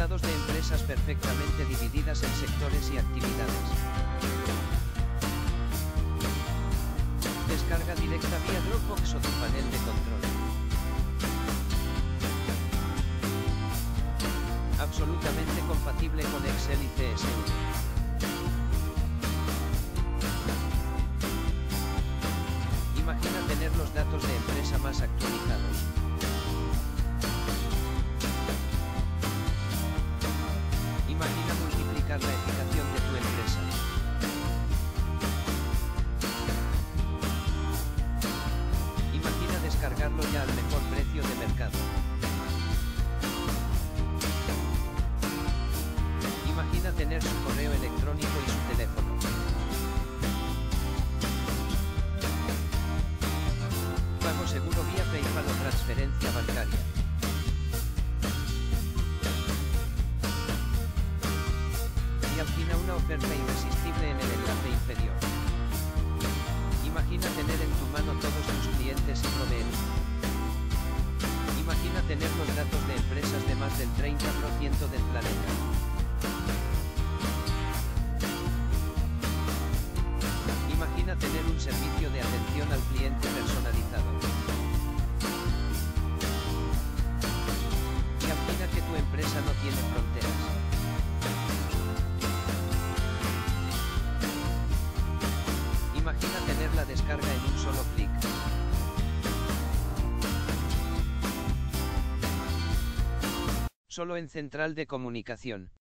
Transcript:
listados de empresas perfectamente divididas en sectores y actividades. Descarga directa vía Dropbox o tu panel de control. Absolutamente compatible con Excel y CSV. Imagina tener los datos de empresa más actualizados. Imagina multiplicar la eficacia de tu empresa. Imagina descargarlo ya al mejor precio de mercado. Imagina tener su correo electrónico y su teléfono. Pago seguro vía PayPal o transferencia bancaria. Imagina una oferta irresistible en el enlace inferior. Imagina tener en tu mano todos tus clientes y proveedores. Imagina tener los datos de empresas de más del 30% del planeta. Imagina tener un servicio de atención al cliente personalizado. Imagina que tu empresa no tiene fronteras. Imagina tener la descarga en un solo clic. Solo en Central de Comunicación.